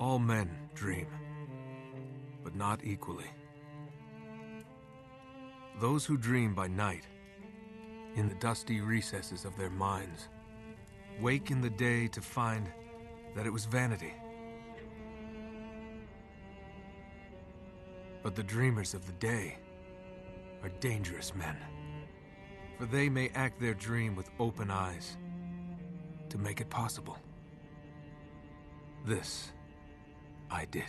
All men dream, but not equally. Those who dream by night, in the dusty recesses of their minds, wake in the day to find that it was vanity. But the dreamers of the day are dangerous men, for they may act their dream with open eyes to make it possible. This I did.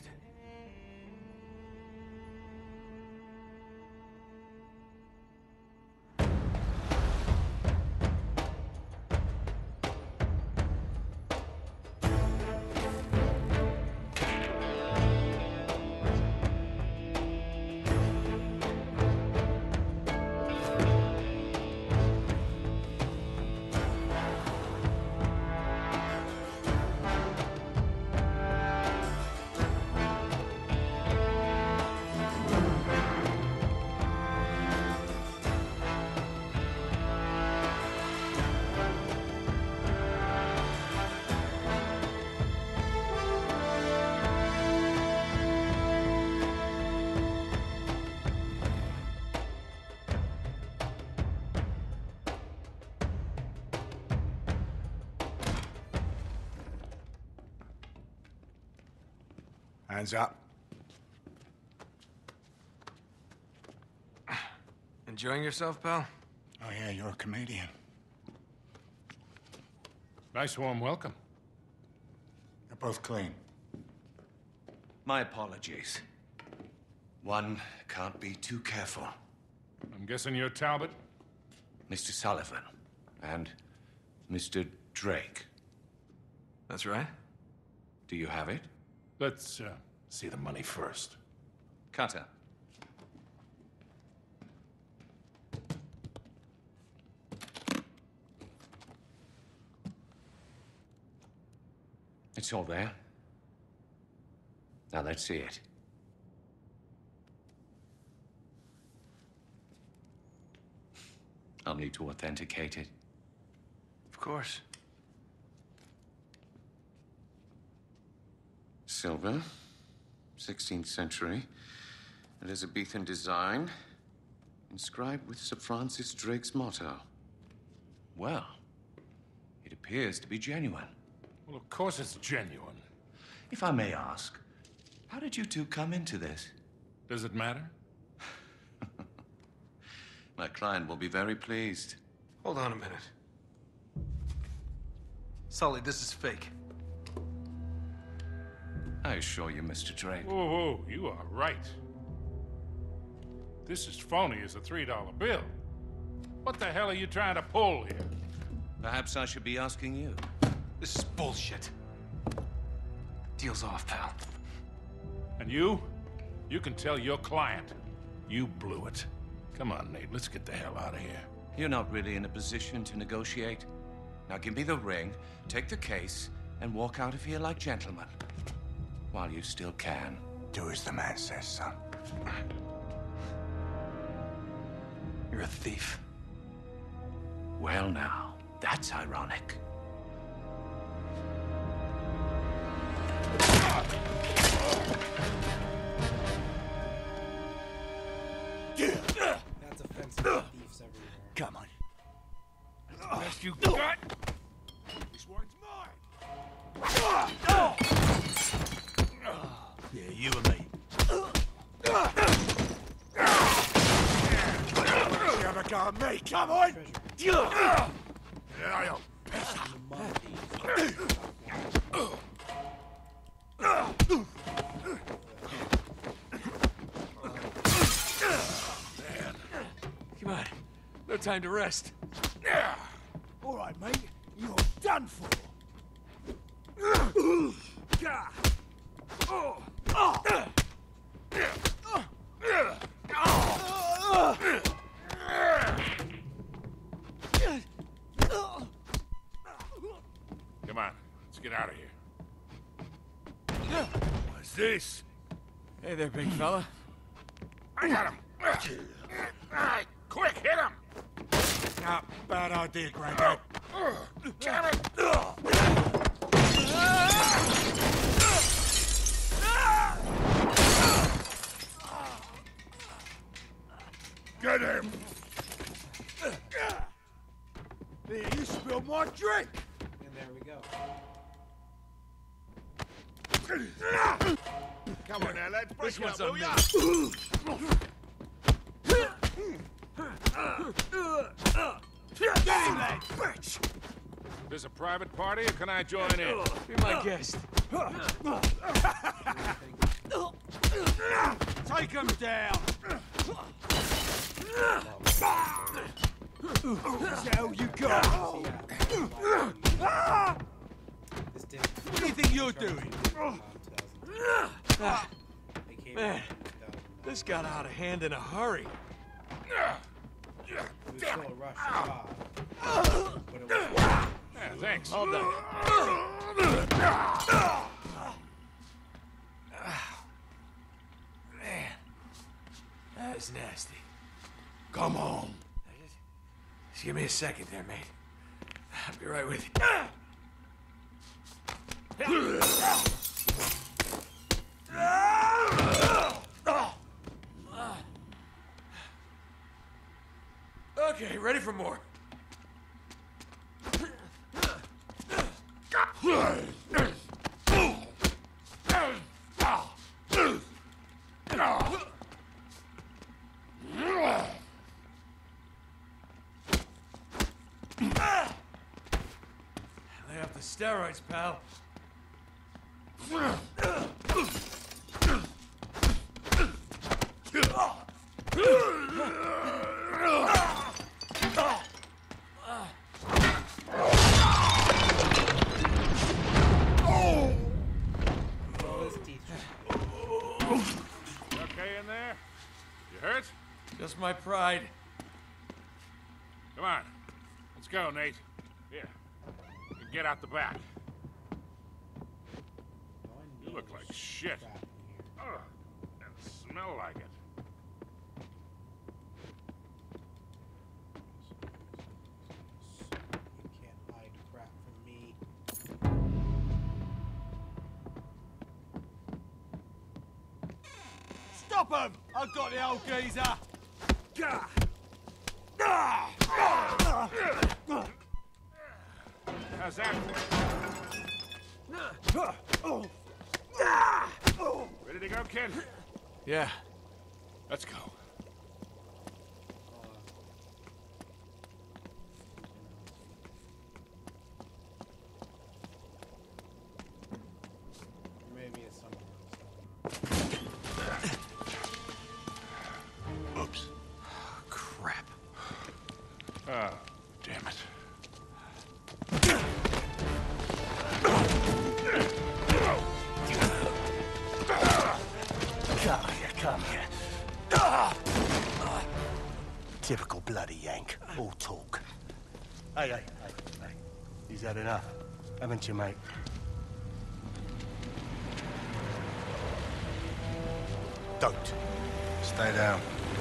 Hands up. Enjoying yourself, pal? Oh yeah, you're a comedian. Nice warm welcome. They're both clean. My apologies. One can't be too careful. I'm guessing you're Talbot? Mr. Sullivan and Mr. Drake. That's right. Do you have it? Let's see the money first. Cutter. It's all there. Now let's see it. I'll need to authenticate it. Of course. Silver, 16th century, Elizabethan design, inscribed with Sir Francis Drake's motto. Well, it appears to be genuine. Well, of course it's genuine. If I may ask, how did you two come into this? Does it matter? My client will be very pleased. Hold on a minute. Sully, this is fake. I assure you, Mr. Drake. Whoa, whoa, you are right. This is phony as a $3 bill. What the hell are you trying to pull here? Perhaps I should be asking you. This is bullshit. Deal's off, pal. And you? You can tell your client. You blew it. Come on, Nate, let's get the hell out of here. You're not really in a position to negotiate. Now give me the ring, take the case, and walk out of here like gentlemen. While you still can. Do as the man says, son. You're a thief. Well now, that's ironic. That's offensive to thieves everywhere. Come on. That's the best you got? This one's mine. Yeah, you and me. You have a go at me, come on! Come on. No time to rest. All right, mate. You're done for. Come on, let's get out of here. What's this? Hey there, big fella. I got him. All right, quick, hit him. Not bad idea, Granddad. Damn it. him! Here, you spilled my drink! And there we go. Come on now, lads. Break This it one's up, on will me. ya? Get him, lad! Bitch! This a private party, or can I join in? Be my guest. Take him down! Who's the hell you got? This didn't. What do you think you're doing? They came Man, out in 2009. this got out of hand in a hurry. It was still a rush job, but it was. Yeah, thanks. All done. Man, that is nasty. Come on. Just give me a second there, mate. I'll be right with you. Okay, ready for more. Lay off the steroids, pal. All his teeth. You okay in there? You hurt? Just my pride. Come on. Let's go, Nate. Here. You can get out the back. All I You know look is like shit. crap in here. Ugh. And smell like it. You can't hide crap from me. Stop him! I've got the old geezer! How's that? Ready to go, kid? Yeah. Let's go. Maybe it's someone else. Oops. Crap. Oh, damn it. Come here. Typical bloody Yank. All talk. Hey. He's had enough, haven't you, mate? Don't. Stay down.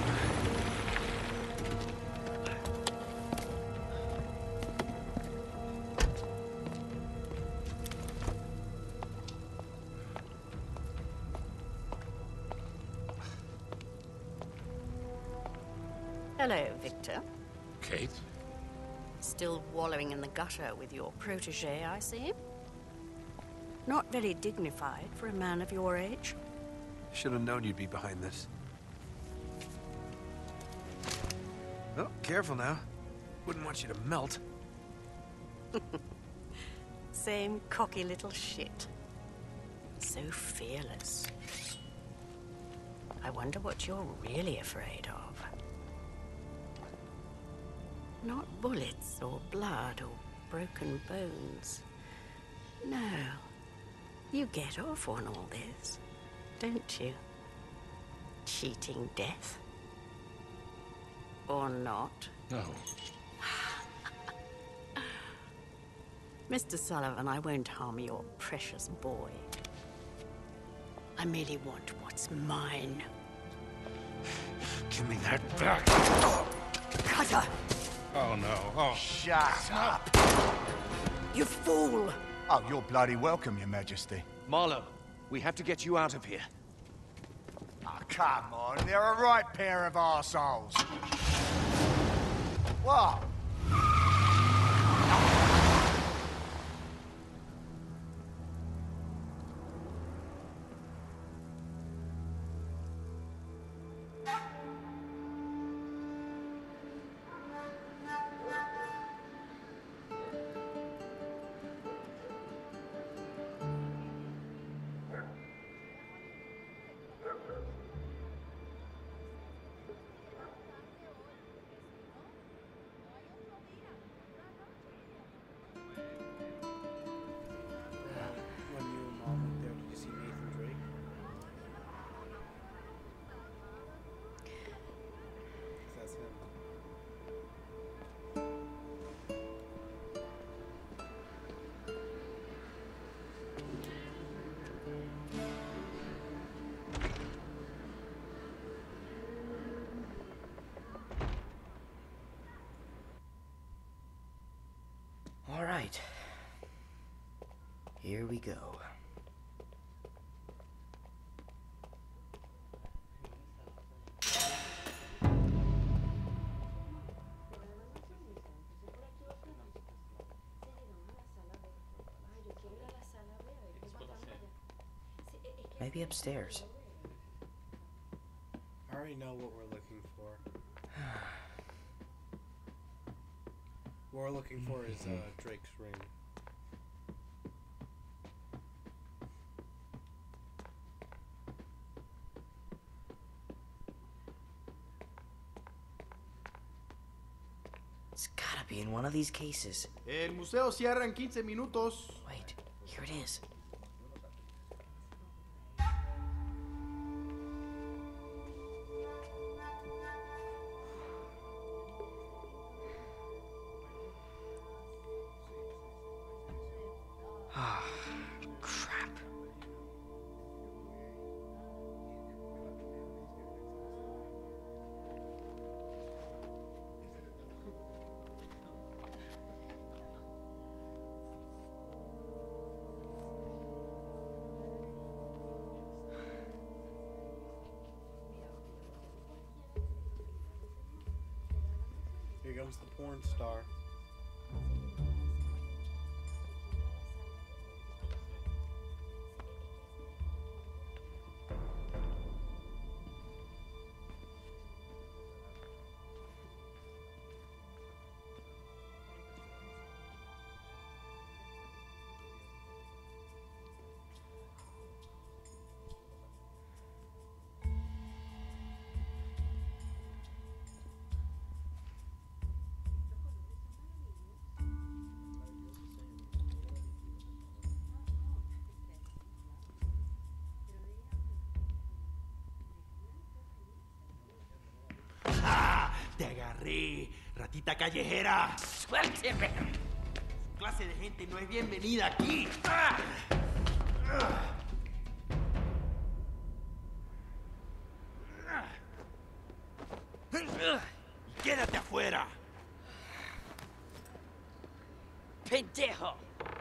Hello, Victor. Kate? Still wallowing in the gutter with your protege, I see. Not very dignified for a man of your age. Should have known you'd be behind this. Oh, careful now. Wouldn't want you to melt. Same cocky little shit. So fearless. I wonder what you're really afraid of. Not bullets or blood or broken bones. No. You get off on all this, don't you? Cheating death. Or not. No. Mr. Sullivan, I won't harm your precious boy. I merely want what's mine. Give me that back. Cutter! Oh, no. Oh. Shut up! You fool! Oh, you're bloody welcome, Your Majesty. Marlowe, we have to get you out of here. Oh, come on. They're a right pair of arseholes. What? When you and Mom went there, did you see Nathan Drake? That's him. All right. Here we go. Maybe upstairs. I already know what we're looking for. What we're looking for is Drake's ring. It's gotta be in one of these cases. El museo cierra en 15 minutos. Wait, here it is. Ah, crap. Here comes the porn star. Te agarré, ratita callejera. Suélteme. Clase de gente no es bienvenida aquí. Y quédate afuera. Pendejo.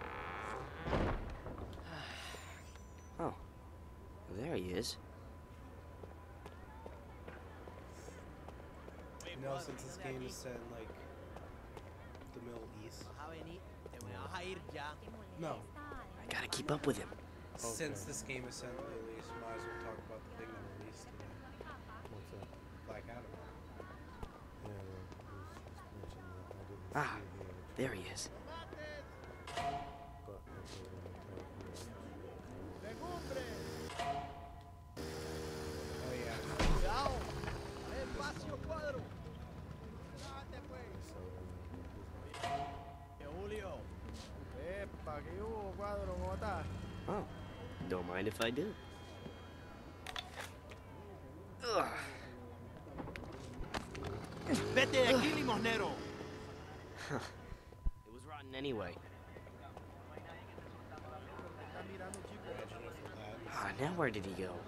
Oh, there he is. You know, since this game is set in, like, the Middle East. No. I gotta keep up with him. Since this game is set in the Middle East, might as well talk about the thing that released today. What's that? Black Adam. Yeah, well, it was mentioned that I didn't Ah, see it here. there he is. But Oh, yeah. Oh, don't mind if I do. Ugh. Vete de aquí, limosnero. It was rotten anyway. Ah, now where did he go?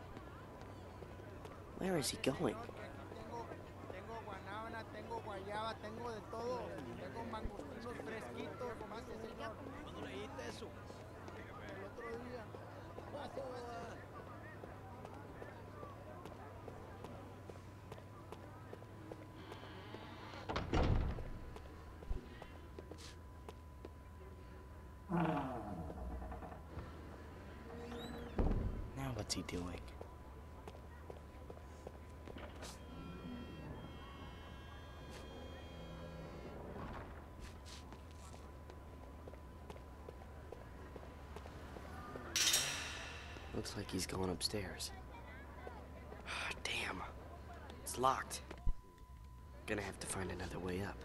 Where is he going? papá, tengo de todo. Tengo mangostinos fresquitos. Pase, señor. ¿Cuándo leíste eso? El otro día. Pase, papá. Now what's he doing? Looks like he's going upstairs. Damn. It's locked. Gonna have to find another way up.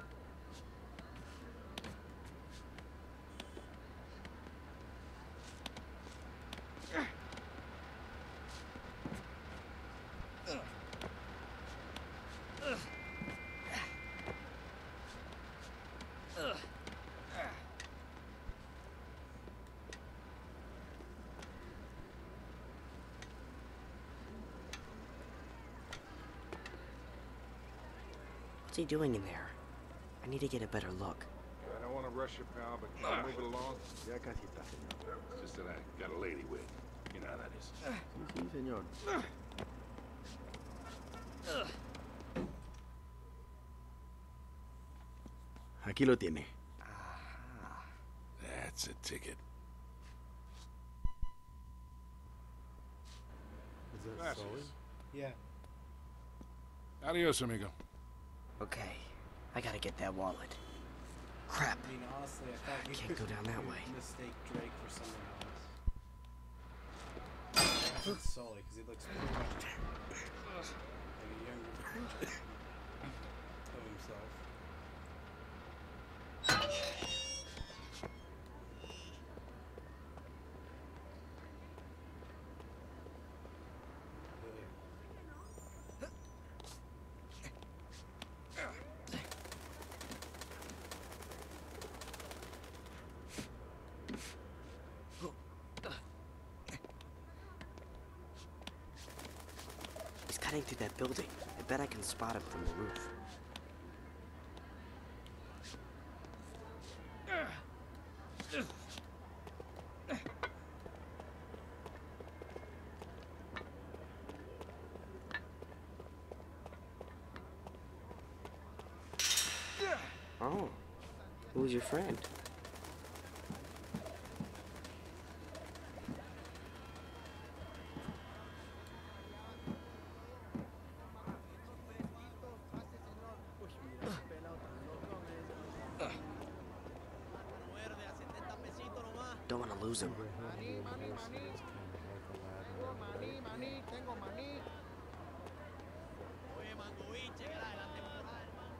What's he doing in there? I need to get a better look. I don't want to rush you, pal, but can you move it along? Ya casi está, señor. It's just that I got a lady with. You know how that is. Sí, señor. Aquí lo tiene. That's a ticket. Is that Glasses. Sully? Yeah. Adios, amigo. Okay, I gotta get that wallet. Crap. I mean, honestly, I thought you Can't go down that could way. mistake Drake for someone else. I said Sully because he looks pretty much like a younger version of himself. He's cutting through that building. I bet I can spot him from the roof. Oh, who's your friend? Don't want to lose him. Maní, maní, maní. Tengo maní, maní, tengo maní. Oye, Mangovich, chequera de la temporada, hermano.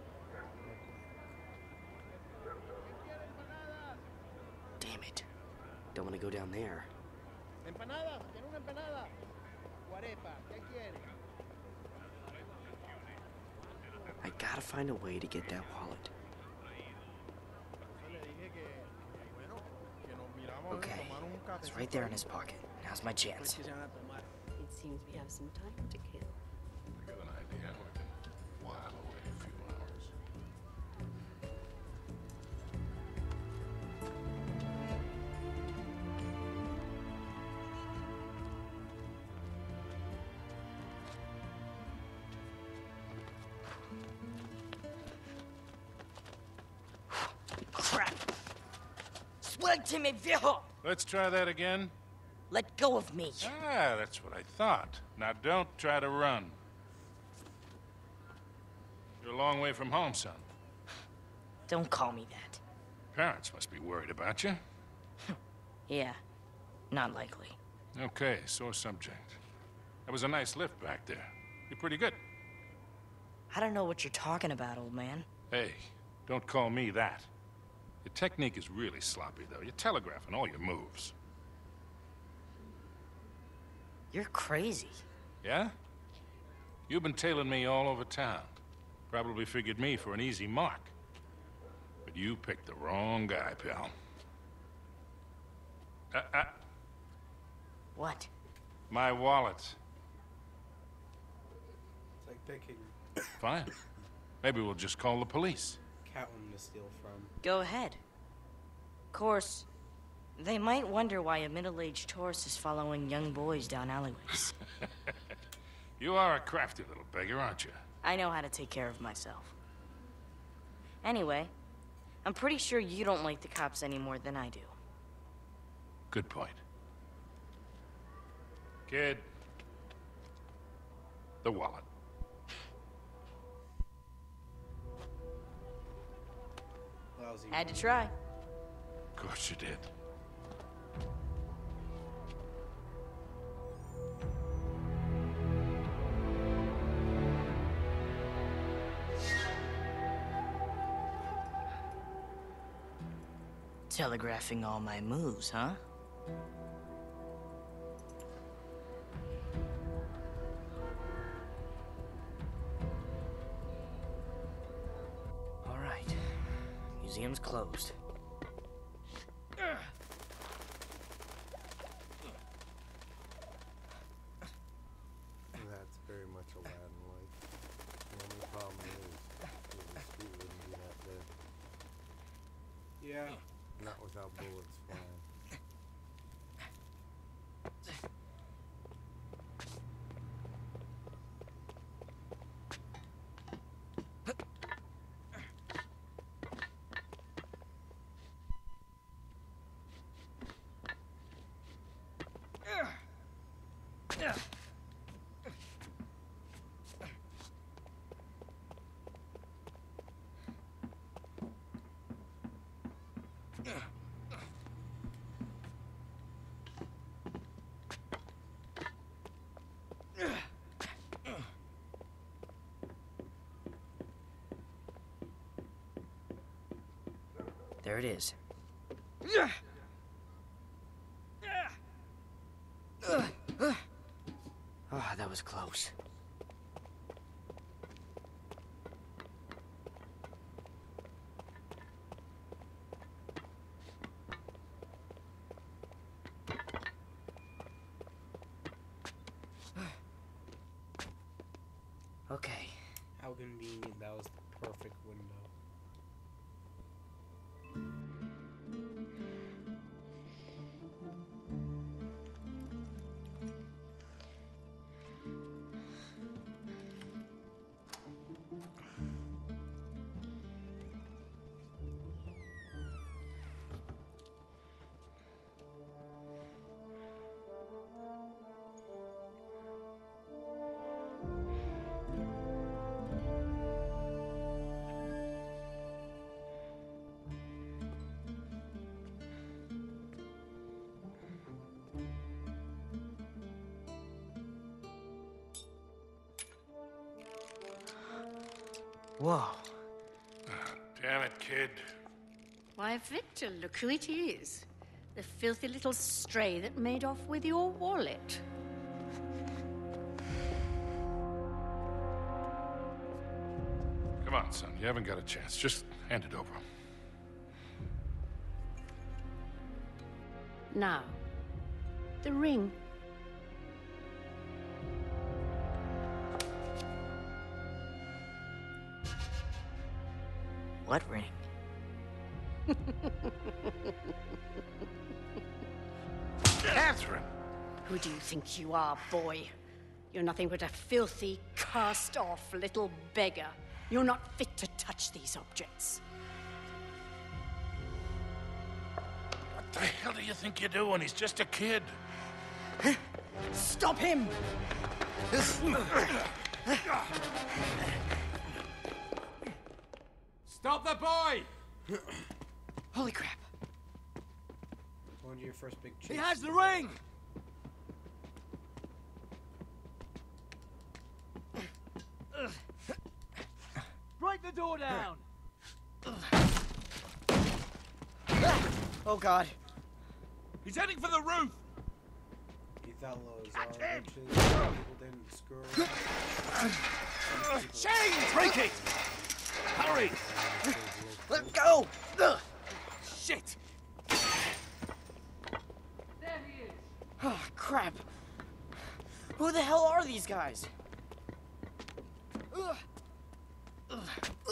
Damn it. Don't want to go down there. Empanadas, quiero una empanada. Guarepa, ¿qué quiere? I gotta find a way to get that wallet. Yo le dije que, bueno, que nos miramos a Okay, tomar un café. it's right there in his pocket. Now's my chance. It seems we have some time to kill. I got an idea. We can while away a few hours. Crap! Suélteme, viejo! Let's try that again. Let go of me. Ah, that's what I thought. Now don't try to run. You're a long way from home, son. Don't call me that. Parents must be worried about you. Yeah, not likely. Okay, sore subject. That was a nice lift back there. You're pretty good. I don't know what you're talking about, old man. Hey, don't call me that. Your technique is really sloppy, though. You're telegraphing all your moves. You're crazy. Yeah? You've been tailing me all over town. Probably figured me for an easy mark. But you picked the wrong guy, pal. What? My wallet. It's like picking. Fine. Maybe we'll just call the police. Catwoman to steal from. Go ahead. Of course, they might wonder why a middle-aged tourist is following young boys down alleyways. You are a crafty little beggar, aren't you? I know how to take care of myself. Anyway, I'm pretty sure you don't like the cops any more than I do. Good point. Kid. The wallet. Lousy. Had to try. Of course you did. Telegraphing all my moves, huh? All right. Museum's closed. That's very much Aladdin-like. The only problem is the street wouldn't be that big. Yeah. Not without bullets flying. There it is. Oh, that was close. Okay. How convenient. That was the perfect window. Whoa. Damn it, kid. Why, Victor, look who it is. The filthy little stray that made off with your wallet. Come on, son. You haven't got a chance. Just hand it over. Now, the ring. What ring? Catherine! Who do you think you are, boy? You're nothing but a filthy, cast-off little beggar. You're not fit to touch these objects. What the hell do you think you're doing? He's just a kid. Stop him! Stop the boy! Holy crap. Going to your first big chase. He has the ring! Break the door down! Oh, God. He's heading for the roof! He thought those riches people didn't screw. Shane! Break it! Hurry! Let go! Ugh. Shit! There he is! Oh, crap. Who the hell are these guys? Ugh. Ugh.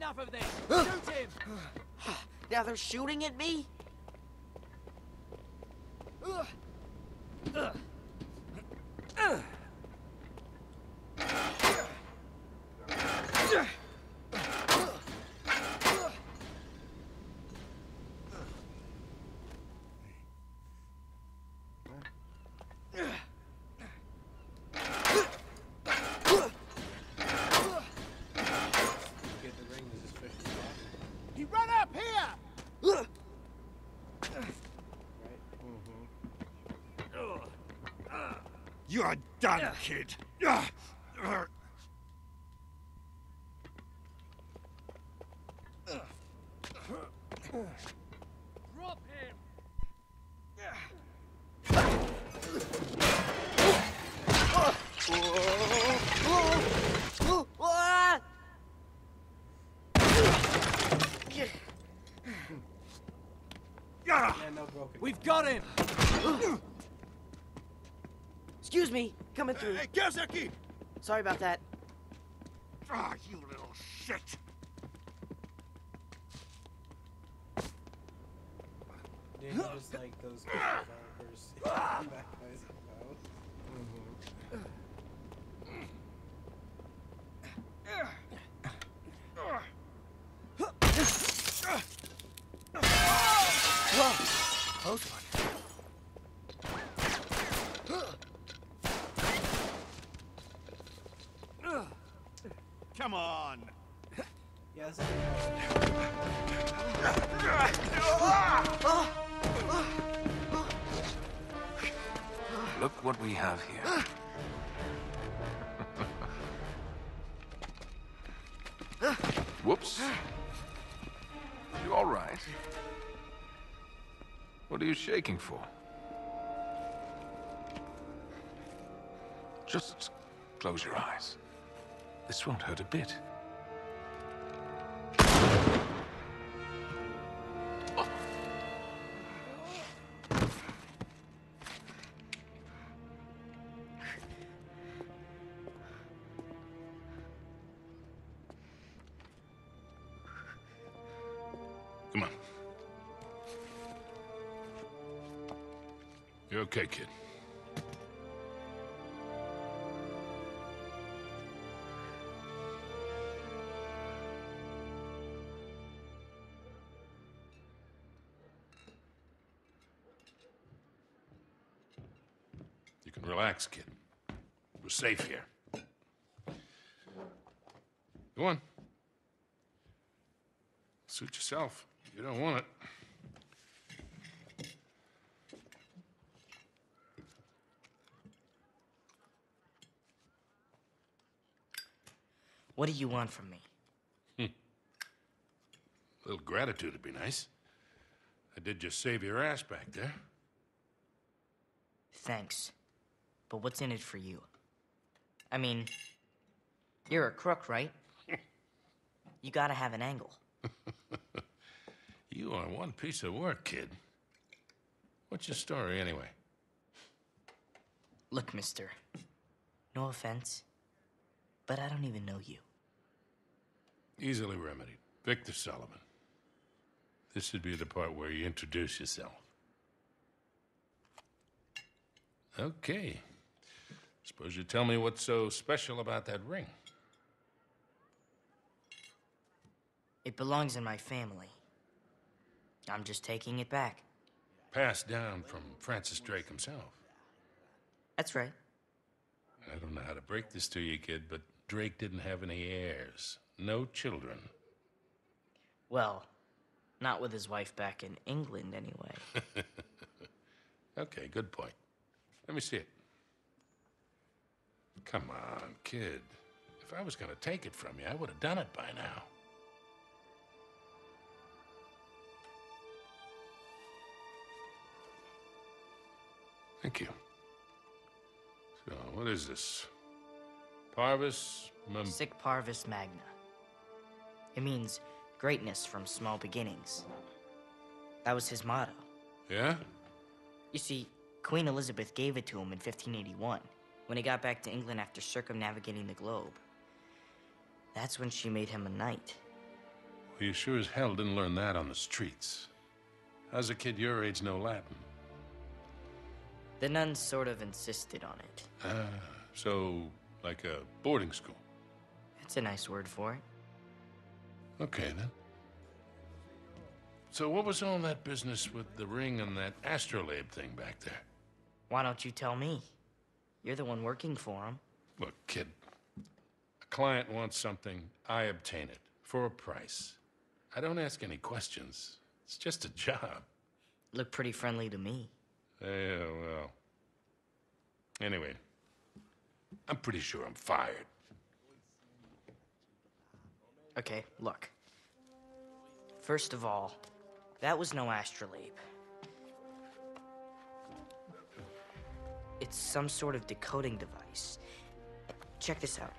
enough of this! Shoot him! Now they're shooting at me? Get the ring, there's this fish in the box. He ran up here! Right? You're done, kid. Drop him! Yeah, no broken. We've got him! Excuse me, coming through. Hey, Kazaki! Sorry about that. Ah, you little shit! Did you just like those developers back by his house? Whoa! Close one. Come on! Yeah, that's Look what we have here. Whoops. You all right? What are you shaking for? Just close your eyes. This won't hurt a bit. Come on. You're okay, kid. You can relax, kid. We're safe here. Go on. Suit yourself. You don't want it. What do you want from me? A little gratitude would be nice. I did just save your ass back there. Thanks. But what's in it for you? I mean, you're a crook, right? You gotta have an angle. You are one piece of work, kid. What's your story, anyway? Look, mister. No offense, but I don't even know you. Easily remedied. Victor Sullivan. This would be the part where you introduce yourself. Okay. Suppose you tell me what's so special about that ring. It belongs in my family. I'm just taking it back. Passed down from Francis Drake himself. That's right. I don't know how to break this to you, kid, but Drake didn't have any heirs. No children. Well, not with his wife back in England, anyway. Okay, good point. Let me see it. Come on, kid. If I was gonna take it from you, I would have done it by now. Thank you. So, what is this? Parvis Sic Parvis Magna. It means greatness from small beginnings. That was his motto. Yeah? You see, Queen Elizabeth gave it to him in 1581, when he got back to England after circumnavigating the globe. That's when she made him a knight. Well, you sure as hell didn't learn that on the streets. How's a kid your age know Latin? The nuns sort of insisted on it. So like a boarding school? It's a nice word for it. Okay, then. So what was all that business with the ring and that astrolabe thing back there? Why don't you tell me? You're the one working for him. Look, kid, a client wants something, I obtain it, for a price. I don't ask any questions. It's just a job. Look pretty friendly to me. Yeah, well. Anyway, I'm pretty sure I'm fired. Okay, look. First of all, that was no astrolabe. It's some sort of decoding device. Check this out.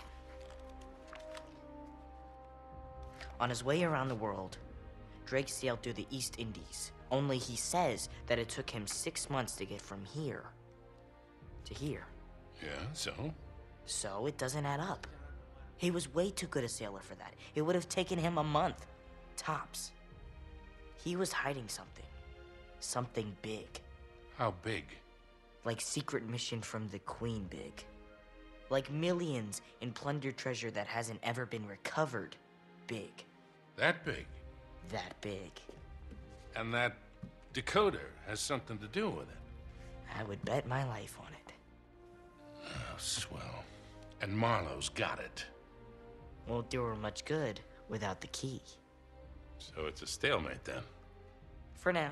On his way around the world, Drake sailed through the East Indies. Only he says that it took him 6 months to get from here to here. Yeah, so? So it doesn't add up. He was way too good a sailor for that. It would have taken him a month, tops. He was hiding something. Something big. How big? Like secret mission from the Queen big. Like millions in plundered treasure that hasn't ever been recovered big. That big? That big. And that decoder has something to do with it? I would bet my life on it. Oh, swell. And Marlowe's got it. Won't do her much good without the key. So it's a stalemate then? For now.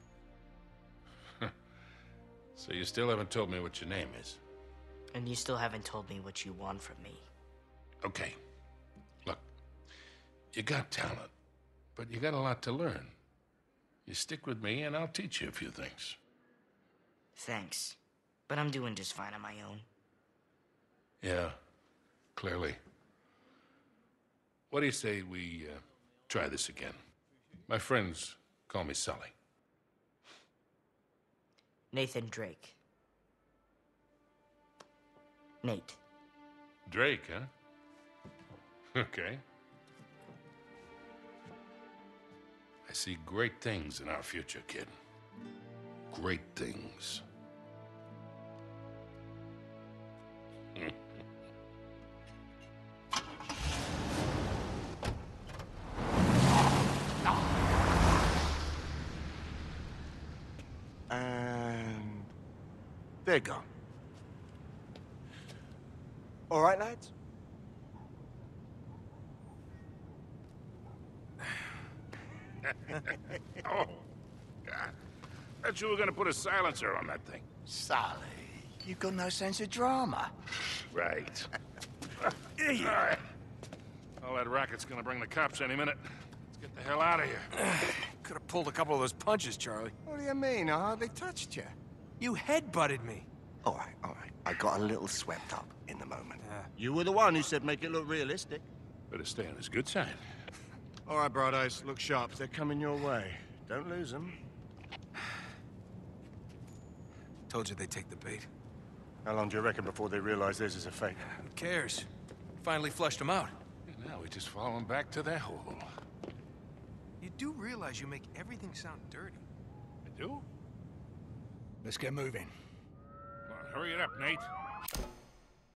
So you still haven't told me what your name is? And you still haven't told me what you want from me. Okay. Look, you got talent, but you got a lot to learn. You stick with me and I'll teach you a few things. Thanks. But I'm doing just fine on my own. Yeah, clearly. What do you say we try this again? My friends call me Sully. Nathan Drake. Nate. Drake, huh? Okay. I see great things in our future, kid. Great things. And they're gone. All right, lads? Oh, God. Thought you were gonna put a silencer on that thing. Sully, you've got no sense of drama. Right. All right. All that racket's gonna bring the cops any minute. Let's get the hell out of here. Could have pulled a couple of those punches, Charlie. What do you mean? I hardly touched you. You headbutted me. All right, all right. I got a little swept up in the moment. You were the one who said make it look realistic. Better stay on his good side. All right, brothers, look sharp. They're coming your way. Don't lose them. Told you they'd take the bait. How long do you reckon before they realize this is a fake? Who cares? Finally flushed them out. And now we just follow them back to their hole. You do realize you make everything sound dirty. I do? Let's get moving. Come on, hurry it up, Nate.